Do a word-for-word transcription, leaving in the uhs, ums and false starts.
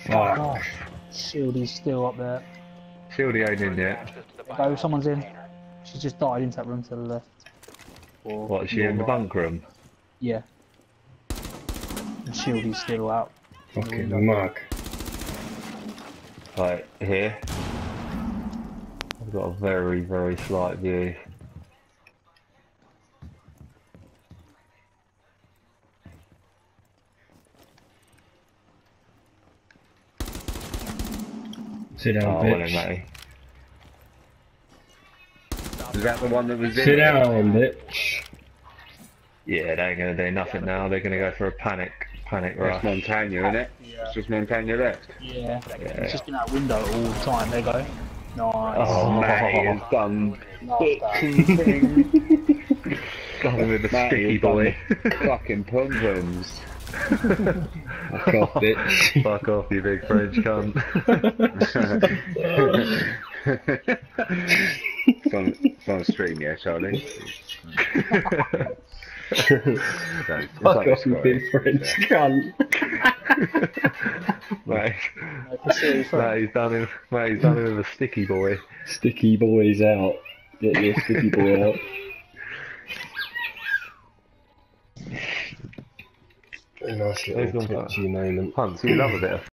Fuck Oh. off. Shieldy's still up there. Shieldy ain't in yet. Go, someone's in. She just died into that room to the left. Or What, is she your in the right. bunk room? Yeah. And Shieldy's still out. Fucking mug. Right, here. I've got a very, very slight view. Sit down, Oh, well then, bitch. matey. Is that the one that was in? Sit down, bitch. Yeah, they ain't gonna do nothing now. They're gonna go for a panic, panic That's rush. Montana, isn't it? Yeah. It's just Montana left. Yeah. Yeah. It's just been out window all the time. There you go. Nice. Oh, Matty has done Love that. bitchy thing. Gone with the Matty sticky has done boy. the fucking pum-pums. Fuck off, bitch. Fuck off, you big French cunt. It's on, it's on stream, yeah, Charlie? Don't- Fuck it's off, you like big a French story, cunt. mate, No, for serious, mate, right? he's done him. Mate, he's done him with a sticky boy. Sticky boys out. Get your sticky boy out. A nice little Who's gone for twitchy moment. Hunts, you love a bit of